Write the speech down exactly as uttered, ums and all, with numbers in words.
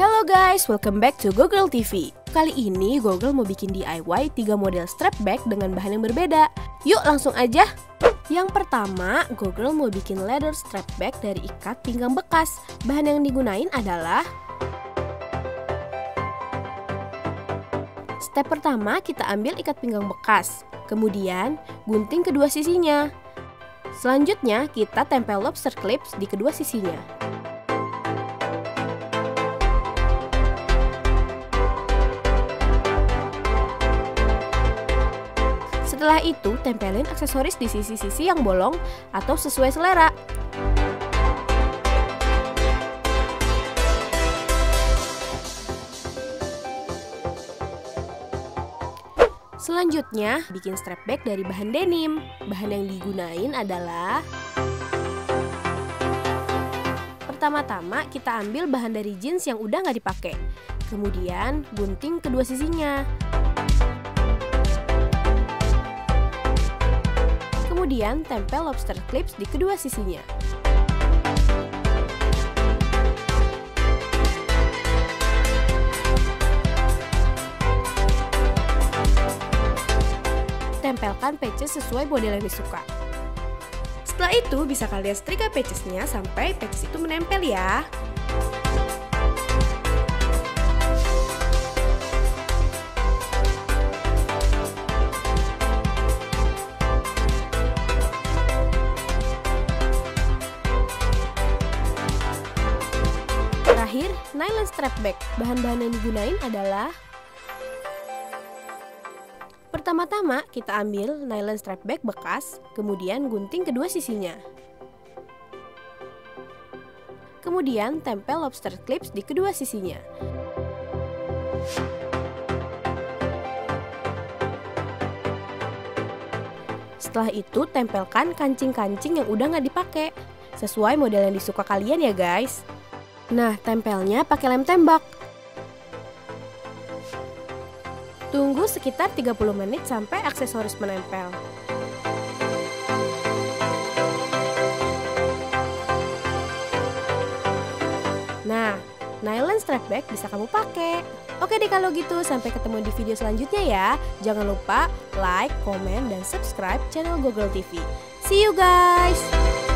Hello guys, welcome back to Google T V. Kali ini Google mau bikin D I Y tiga model strap bag dengan bahan yang berbeda. Yuk langsung aja. Yang pertama, Google mau bikin leather strap bag dari ikat pinggang bekas. Bahan yang digunain adalah step pertama, kita ambil ikat pinggang bekas. Kemudian, gunting kedua sisinya. Selanjutnya, kita tempel lobster clips di kedua sisinya. Setelah itu, tempelin aksesoris di sisi-sisi yang bolong atau sesuai selera. Selanjutnya, bikin strap bag dari bahan denim. Bahan yang digunain adalah pertama-tama kita ambil bahan dari jeans yang udah nggak dipakai. Kemudian, gunting kedua sisinya. Kemudian tempel lobster clips di kedua sisinya. Tempelkan patches sesuai model yang disuka. Setelah itu bisa kalian setrika patchesnya sampai patches itu menempel ya. Terakhir, nylon strap bag. Bahan-bahan yang digunain adalah pertama-tama kita ambil nylon strap bag bekas, kemudian gunting kedua sisinya. Kemudian tempel lobster clips di kedua sisinya. Setelah itu tempelkan kancing-kancing yang udah nggak dipakai, sesuai model yang disuka kalian ya guys. Nah, tempelnya pakai lem tembak. Tunggu sekitar tiga puluh menit sampai aksesoris menempel. Nah, nylon strap bag bisa kamu pakai. Oke deh kalau gitu, sampai ketemu di video selanjutnya ya. Jangan lupa like, komen, dan subscribe channel Google T V. See you guys!